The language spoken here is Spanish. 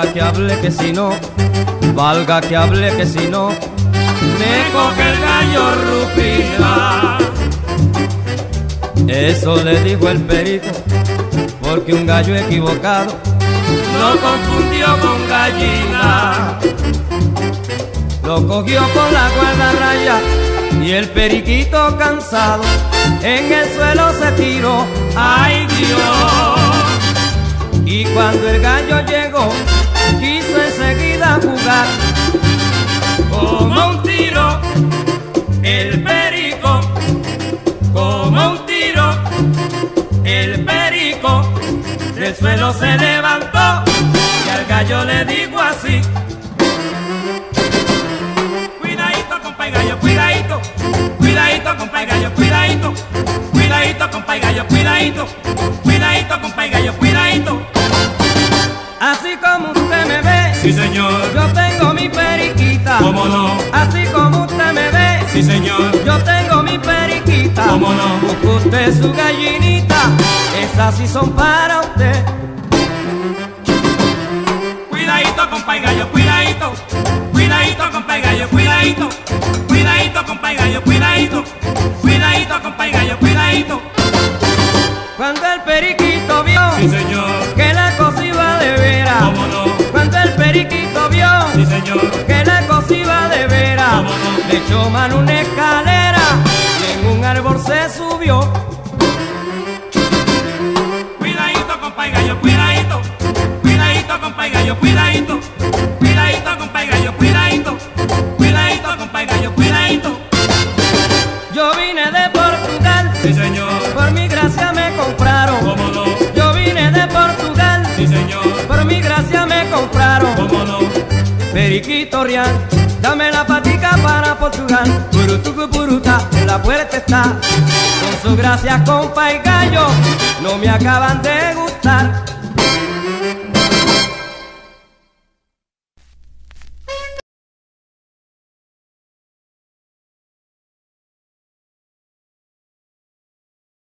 valga que hable que si no, valga que hable que si no, me coge el gallo rupina. Eso le dijo el perico, porque un gallo equivocado lo confundió con gallina. Lo cogió con la cuerda raya y el periquito cansado en el suelo se tiró. ¡Ay Dios! Y cuando el gallo llegó, quiso enseguida jugar. Como un tiro, el perico, como un tiro, el perico, del suelo se levantó y al gallo le dijo así: cuidadito, compa y gallo, cuidadito, cuidadito, compa y gallo, cuidadito, cuidadito, compa y gallo, cuidadito, cuidadito, compa y gallo, cuidadito. Así como usted me ve, Sí, señor. yo tengo mi periquita. ¿Cómo no? Así como usted me ve, Sí, señor. yo tengo mi periquita. ¿Cómo no? Busque usted su gallinita, estas sí son para usted. Cuidadito, compa y gallo, cuidadito. Cuidadito, compa y gallo, cuidadito. Cuidadito, compa y gallo, cuidadito. Cuidadito, compa y gallo, cuidadito. Cuando el periquito vio Sí, señor. que la cosa iba de veras, ¿Cómo no? cuando el periquito vio Sí, señor. que la cosa iba de veras, ¿Cómo no? le echó mano una escalera y en un árbol se subió. Cuidadito, compa y gallo, cuidadito. Cuidadito, compa y gallo, cuidadito. Cuidadito, compa y gallo, cuidadito. Cuidadito, compa y gallo, cuidadito. Yo vine de Portugal, Sí, señor. por mi gracia me compraron. ¿Cómo no? Yo vine de Portugal, Sí, señor. por mi gracia me compraron. ¿Cómo no? Periquito real, dame la patica para Portugal. Purutucu puruta, en la puerta está. Con su gracia compa y gallo, no me acaban de gustar.